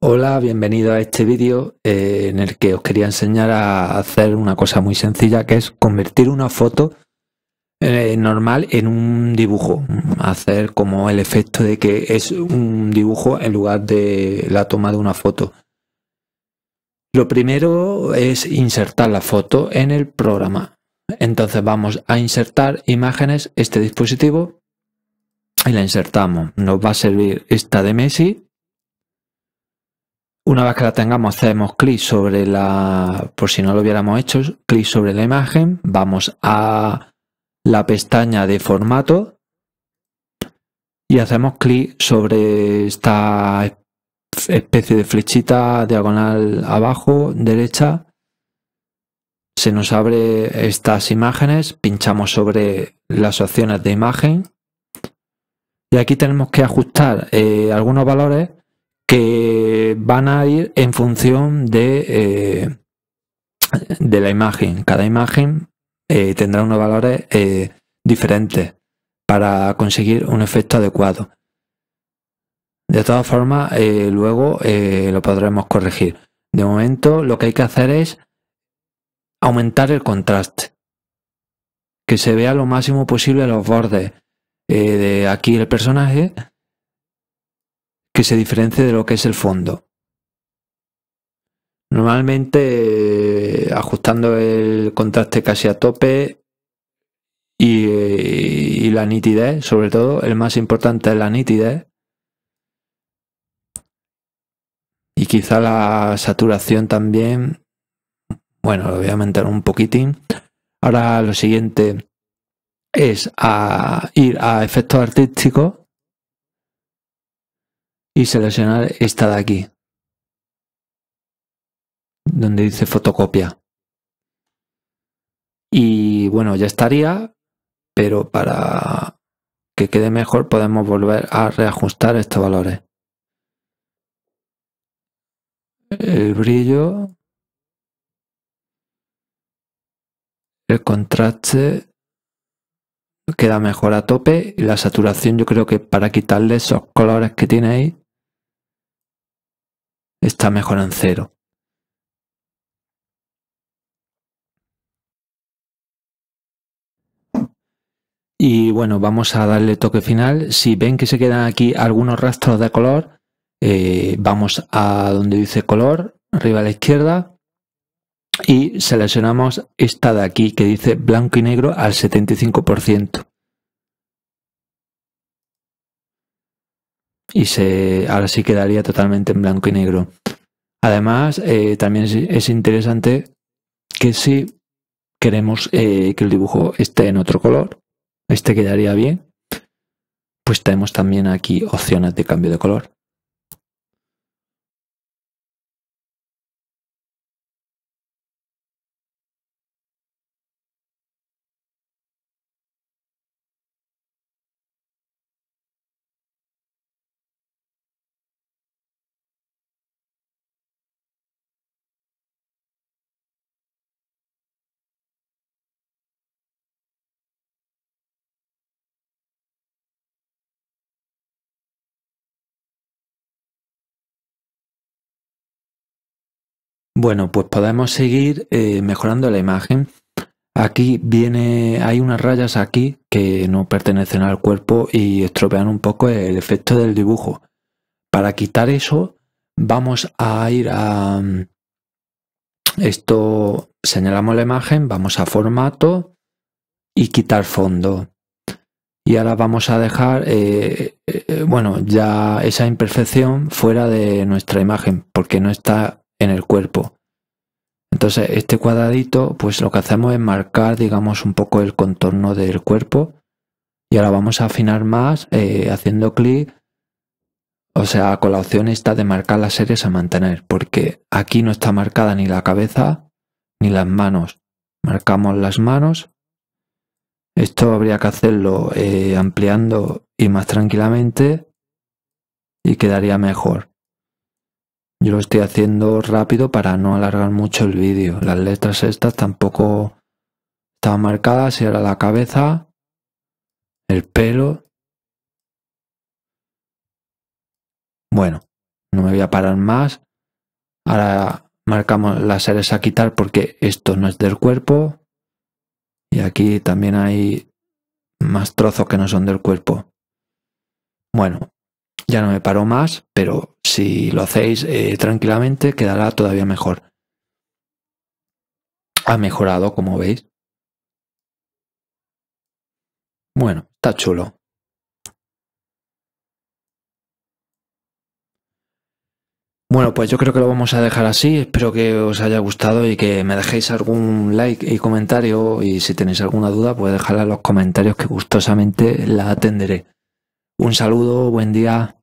Hola, bienvenido a este vídeo en el que os quería enseñar a hacer una cosa muy sencilla, que es convertir una foto normal en un dibujo, hacer como el efecto de que es un dibujo en lugar de la toma de una foto. Lo primero es insertar la foto en el programa. Entonces vamos a insertar imágenes, este dispositivo, y la insertamos. Nos va a servir esta de Messi. Una vez que la tengamos, hacemos clic sobre por si no lo hubiéramos hecho, clic sobre la imagen, vamos a la pestaña de formato y hacemos clic sobre esta especie de flechita diagonal abajo, derecha. Se nos abre estas imágenes, pinchamos sobre las opciones de imagen y aquí tenemos que ajustar algunos valores que van a ir en función de la imagen. Cada imagen tendrá unos valores diferentes para conseguir un efecto adecuado. De todas formas, luego lo podremos corregir. De momento, lo que hay que hacer es aumentar el contraste, que se vea lo máximo posible los bordes de aquí el personaje, que se diferencie de lo que es el fondo. Normalmente ajustando el contraste casi a tope y la nitidez, sobre todo, el más importante es la nitidez y quizá la saturación también. Bueno, lo voy a aumentar un poquitín. Ahora lo siguiente es ir a efectos artísticos y seleccionar esta de aquí, donde dice fotocopia. Y bueno, ya estaría, pero para que quede mejor podemos volver a reajustar estos valores. El brillo, el contraste queda mejor a tope y la saturación, yo creo que para quitarle esos colores que tiene ahí está mejor en 0. Y bueno, vamos a darle toque final. Si ven que se quedan aquí algunos rastros de color, vamos a donde dice color, arriba a la izquierda, y seleccionamos esta de aquí que dice blanco y negro al 75%. Y ahora sí quedaría totalmente en blanco y negro. Además, también es interesante que si queremos que el dibujo esté en otro color, este quedaría bien, pues tenemos también aquí opciones de cambio de color. Bueno, pues podemos seguir mejorando la imagen. Aquí hay unas rayas aquí que no pertenecen al cuerpo y estropean un poco el efecto del dibujo. Para quitar eso, vamos a ir a esto, señalamos la imagen, vamos a formato y quitar fondo. Y ahora vamos a dejar, bueno, ya esa imperfección fuera de nuestra imagen, porque no está en el cuerpo. Entonces, este cuadradito, pues lo que hacemos es marcar, digamos, un poco el contorno del cuerpo. Y ahora vamos a afinar más haciendo clic, o sea, con la opción esta de marcar las series a mantener, porque aquí no está marcada ni la cabeza ni las manos. Marcamos las manos. Esto habría que hacerlo ampliando y más tranquilamente y quedaría mejor. Yo lo estoy haciendo rápido para no alargar mucho el vídeo. Las letras estas tampoco estaban marcadas y ahora la cabeza, el pelo. Bueno, no me voy a parar más. Ahora marcamos láseres a quitar porque esto no es del cuerpo. Y aquí también hay más trozos que no son del cuerpo. Bueno, ya no me paro más, pero si lo hacéis tranquilamente quedará todavía mejor. Ha mejorado, como veis. Bueno, está chulo. Bueno, pues yo creo que lo vamos a dejar así. Espero que os haya gustado y que me dejéis algún like y comentario. Y si tenéis alguna duda, pues dejadla en los comentarios que gustosamente la atenderé. Un saludo, buen día.